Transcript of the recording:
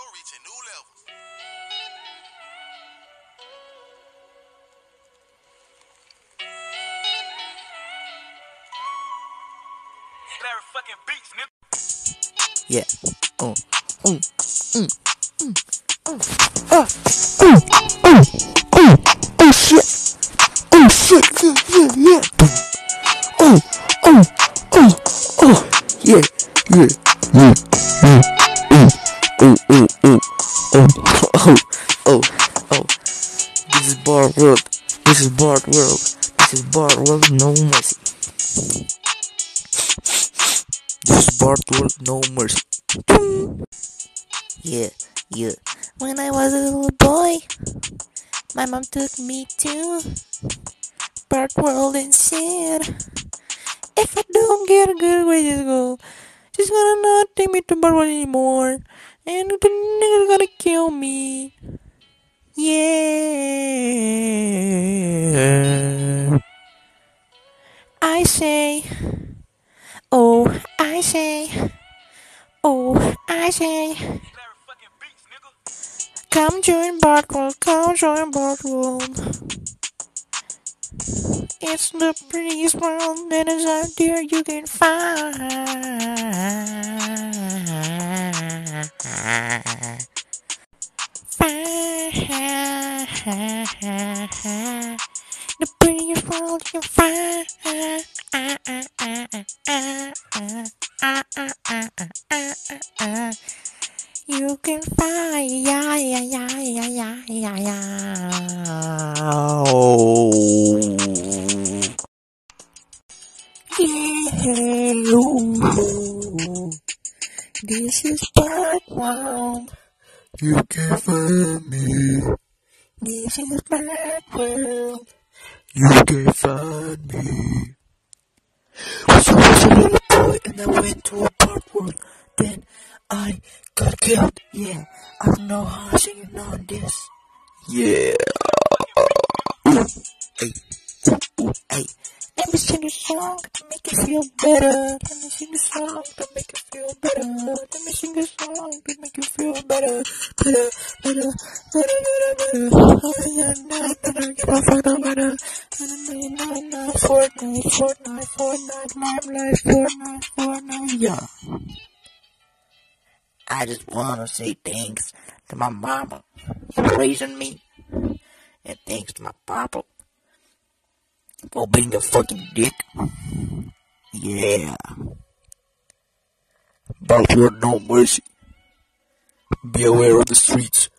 reaching new levels. Larry fucking beats, nigga. Yeah. Oh shit. Oh shit. Yeah. Oh. Yeah. Oh. This is Bart World. This is Bart World. This is Bart World. No mercy. This is Bart World. No mercy. Yeah. When I was a little boy, my mom took me to Bart World and said, if I don't get a good grade at school, she's gonna not take me to Bart World anymore, and the nigga's gonna kill me. Yeah. I say, come join Bart World, It's the prettiest world that is out there you can find. The prettiest world you can find. You can find, yeah. This is Bart World. You can find me. This is Bart World. You can find me. So I was a little boy and I went to a Bart World. Then I got killed. Yeah, I don't know how to sing it on this. Yeah. Hey. Let me sing a song to make you feel better. Let me sing a song to make you feel better. Let me sing a song to make you feel better. Fortnite, yeah. I just wanna say thanks to my mama for raising me, and thanks to my papa for being a fucking dick. Yeah. Bart World, no mercy. Be aware of the streets.